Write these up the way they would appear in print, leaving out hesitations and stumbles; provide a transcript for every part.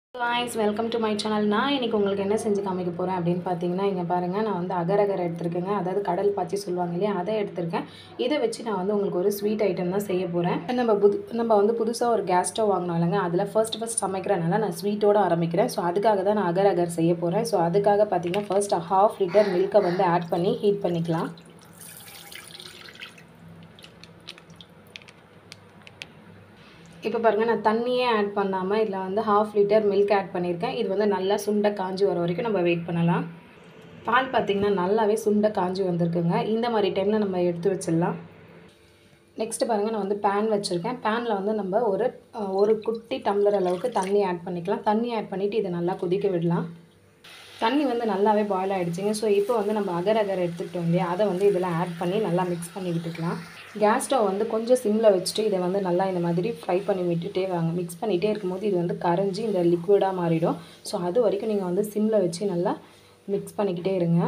guys, welcome to my channel. நான் இன்னைக்கு உங்களுக்கு என்ன செஞ்சு காமிக்க போறேன் அப்படினு பாத்தீங்கன்னா இங்க பாருங்க நான் வந்து அகர் அகர் எடுத்துர்க்கேங்க. அதாவது கடல் பாச்சி சொல்வாங்க இல்லையா அதை எடுத்துர்க்கேன். இத வச்சு நான் வந்து உங்களுக்கு ஒரு ஸ்வீட் ஐட்டம் தான் செய்ய போறேன். நம்ம வந்து புதுசா ஒரு கேஸ் ஸ்டவ் வாங்குனாலங்க அதுல ஃபர்ஸ்ட் சமைக்கிறனால நான் ஸ்வீட்டோட ஆரம்பிக்கிறேன். சோ அதுக்காக தான் நான் அகர் அகர் செய்ய போறேன். சோ அதுக்காக பாத்தீங்கன்னா ஃபர்ஸ்ட் 1/2 லிட்டர் மில்க வந்து ஆட் பண்ணி ஹீட் பண்ணிக்கலாம். இப்போ பாருங்க நான் தண்ணியே ஆட் பண்ணாம இதுல வந்து 1/2 லிட்டர் மில்க் ஆட் பண்ணிருக்கேன். இது வந்து நல்லா சுண்ட காஞ்சி வர வரைக்கும் நம்ம வெயிட் பண்ணலாம். பால் பாத்தீங்கன்னா நல்லாவே சுண்ட காஞ்சி வந்திருக்குங்க. இந்த மாதிரி டைம்ல நம்ம எடுத்து வச்சிடலாம். நெக்ஸ்ட் பாருங்க நான் வந்து pan வச்சிருக்கேன். panல வந்து நம்ம ஒரு குட்டி டம்ளர் அளவுக்கு தண்ணி ஆட் பண்ணிக்கலாம். தண்ணி ஆட் பண்ணிட்டு இத நல்லா கொதிக்க விடலாம். தண்ணி வந்து நல்லாவே பாயில் ஆயிடுச்சுங்க. சோ இப்போ வந்து நம்ம அகர் அகர் எடுத்துட்டோம் இல்லையா அதை வந்து இதெல்லாம் ஆட் பண்ணி நல்லா மிக்ஸ் பண்ணி விட்டுக்கலாம். கேஸ் ஸ்டவ் வந்து கொஞ்சம் சிம்ல வச்சுட்டு இதை வந்து நல்லா இந்த மாதிரி ஃப்ரை பண்ணி விட்டுட்டே வாங்க. மிக்ஸ் பண்ணிட்டே இருக்கும்போது இது வந்து கரைஞ்சி இந்த லிக்விடா மாறிடும். சோ அது வரைக்கும் நீங்க வந்து சிம்ல வச்சு நல்லா மிக்ஸ் பண்ணிக்கிட்டே இருங்க.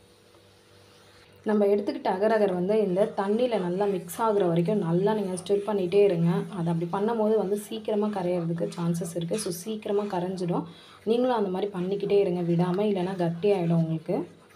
நம்ம எடுத்துக்கிட்ட அகர் அகர் வந்து இந்த தண்ணில நல்லா மிக்ஸ் ஆகுற வரைக்கும் நல்லா நீங்க ஸ்டிர் பண்ணிட்டே இருங்க. அது அப்படி பண்ணும்போது வந்து சீக்கிரமா கரையறதுக்கு சான்சஸ் இருக்கு. சோ சீக்கிரமா கரைஞ்சிடும். நீங்களும் அந்த மாதிரி பண்ணிக்கிட்டே இருங்க விடாம இல்லனா கட்டியாயிடும் உங்களுக்கு.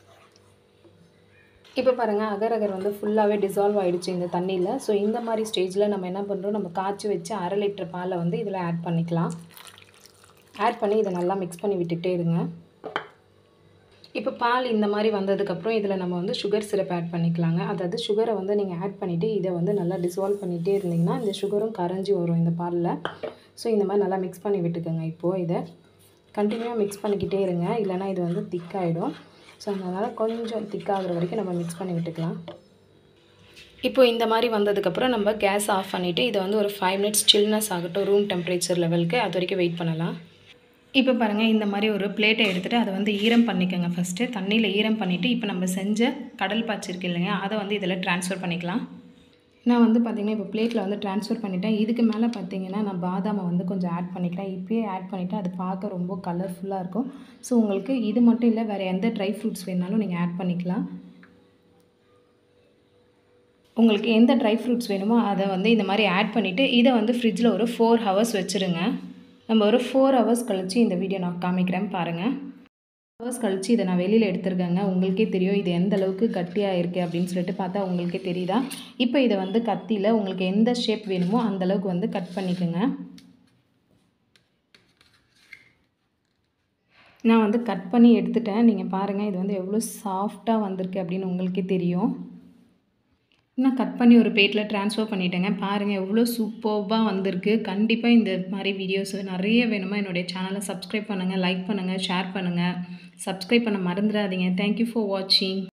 இப்போ பாருங்க அகர் அகர் வந்து ஃபுல்லாவே டிசால்வ் ஆயிடுச்சு இந்த தண்ணில. சோ இந்த மாதிரி ஸ்டேஜ்ல நம்ம என்ன பண்றோம் நம்ம காய்ச்சி வச்ச 1/2 லிட்டர் பாலை வந்து இதல ஆட் பண்ணிக்கலாம். ஆட் பண்ணி இத நல்லா மிக்ஸ் பண்ணி விட்டுட்டே இருங்க. இப்போ பால் இந்த மாதிரி வந்ததுக்கு அப்புறம் இதல நம்ம வந்து சுகர் சிரப் ஆட் பண்ணிக்கலாங்க. அதாவது சுகரை வந்து நீங்க ஆட் பண்ணிட்டு இத வந்து நல்லா டிசால்வ் பண்ணிட்டே இருந்தீங்கன்னா இந்த சுகரும் கரைஞ்சி வரும் இந்த பால்ல. சோ இந்த மாதிரி நல்லா மிக்ஸ் பண்ணி விட்டுக்கங்க. இப்போ இத கண்டினியூவா மிக்ஸ் பண்ணிக்கிட்டே இருங்க. இல்லனா இது வந்து திக் ஆயிடும். சோ அதனால கொஞ்சம் திக் ஆகுற வரைக்கும் நம்ம மிக்ஸ் பண்ணி விட்டுக்கலாம். இப்போ இந்த மாதிரி வந்ததுக்கு அப்புறம் நம்ம கேஸ் ஆஃப் பண்ணிட்டு இத வந்து ஒரு 5 மினிட்ஸ் சில்னஸ் ஆகட்டும் ரூம் டெம்பரேச்சர் லெவலுக்கு அது வரைக்கும் வெயிட் பண்ணலாம். இப்போ பாருங்க இந்த மாதிரி ஒரு பிளேட்டை எடுத்துட்டு அதை வந்து ஈரம் பண்ணிக்கங்க ஃபர்ஸ்ட். தண்ணில ஈரம் பண்ணிட்டு இப்போ நம்ம செஞ்ச கடல் பாச்சி இருக்கு இல்லையா அதை வந்து இதல ட்ரான்ஸ்ஃபர் பண்ணிக்கலாம். நான் வந்து பாத்தீங்கன்னா இப்போ பிளேட்ல வந்து ட்ரான்ஸ்ஃபர் பண்ணிட்டேன். இதுக்கு மேல பாத்தீங்கன்னா நான் பாதாமை வந்து கொஞ்சம் ஆட் பண்ணிக்கிறேன். இப்பவே ஆட் பண்ணிட்டா அது பார்க்க ரொம்ப கலர்ஃபுல்லா இருக்கும். சோ உங்களுக்கு இது மட்டும் இல்ல வேற எந்த ட்ரை ஃப்ரூட்ஸ் வேணாலும் நீங்க ஆட் பண்ணிக்கலாம். உங்களுக்கு எந்த ட்ரை ஃப்ரூட்ஸ் வேணுமோ அத வந்து இந்த மாதிரி ஆட் பண்ணிட்டு இத வந்து ஃப்ரிட்ஜ்ல ஒரு 4 ஹவர்ஸ் வச்சிருங்க. நம்ம ஒரு 4 ஹவர்ஸ் கழிச்சு இந்த வீடியோ நான் காமிக்கிறேன் பாருங்க. 4 ஹவர்ஸ் கழிச்சு இத நான் வெளியில எடுத்துர்க்கேங்க. உங்களுக்கே தெரியும் இது எந்த அளவுக்கு கட்டியா இருக்கு அப்படினு சொல்லிட்டு பார்த்தா உங்களுக்கே தெரியுதா? இப்போ இத வந்து கத்தில உங்களுக்கு எந்த ஷேப் வேணுமோ அந்த அளவுக்கு வந்து கட் பண்ணிக்கங்க. நான் வந்து கட் பண்ணி எடுத்துட்டேன். நீங்க பாருங்க இது வந்து எவ்வளவு சாஃப்ட்டா வந்திருக்கு அப்படினு உங்களுக்கே தெரியும். நான் கட் பண்ணி ஒரு பிளேட்ல ட்ரான்ஸ்ஃபர் பண்ணிட்டேங்க. பாருங்க எவ்வளவு சூப்பர்பா வந்திருக்கு. கண்டிப்பா இந்த மாதிரி வீடியோஸ் நிறைய வேணுமா என்னோட சேனலை சப்ஸ்கிரைப் பண்ணுங்க, லைக் பண்ணுங்க, ஷேர் பண்ணுங்க. சப்ஸ்கிரைப் பண்ண மறந்துடாதீங்க. Thank you for watching.